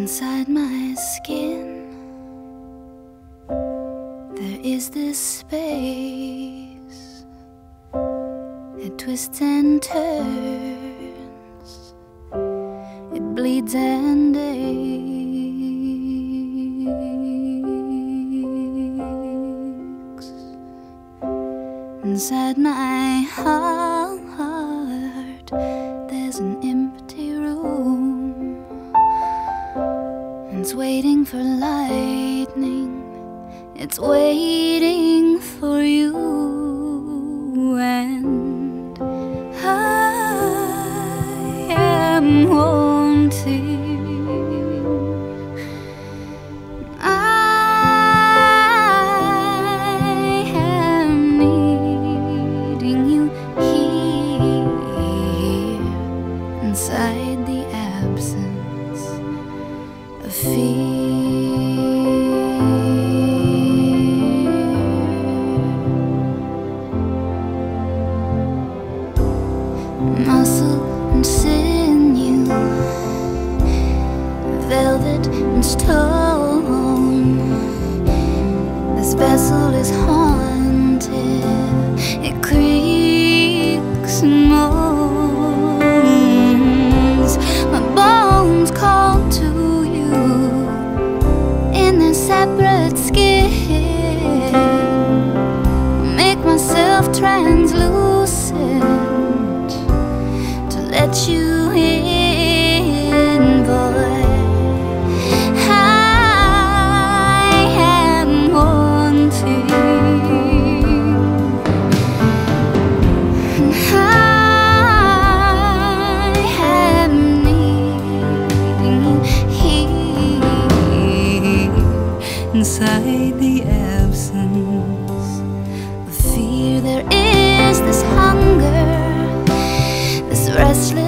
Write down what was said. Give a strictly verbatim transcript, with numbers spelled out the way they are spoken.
Inside my skin, there is this space. It twists and turns, it bleeds and aches. Inside my heart, there's an empty room. It's waiting for lightning, it's waiting for you. And I am wanting, I am needing you here, inside the absence of fear. Muscle and sinew, velvet and stone, this vessel is haunted, it creaks and moans. My bones call to you in their separate skin. Make myself translucent to let you in, boy. I am wanting, and I am needing you here, inside the absence of fear. There is this hunger, this restless